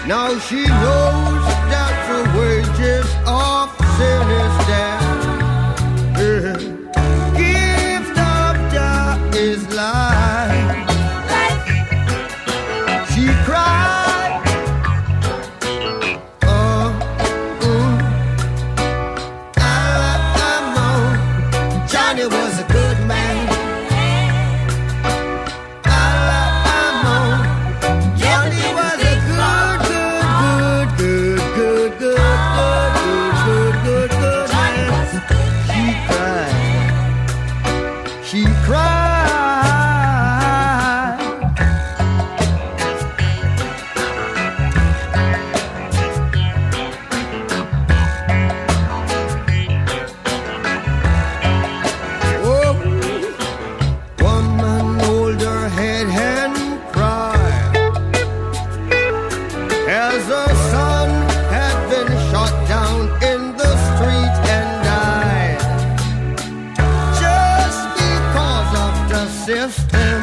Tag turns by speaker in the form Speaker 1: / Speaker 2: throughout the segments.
Speaker 1: Now she knows that the wages of sin is death. Gift of God is life. She cried. I know Johnny was a good man. She cried. Oh, woman hold her head and cried as her son had been shot down in the street and died. System.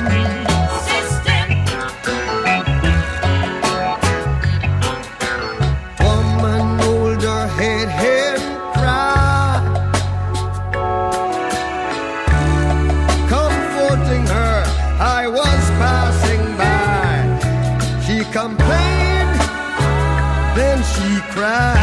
Speaker 1: Woman hold her head and cried, comforting her. I was passing by. She complained, then she cried.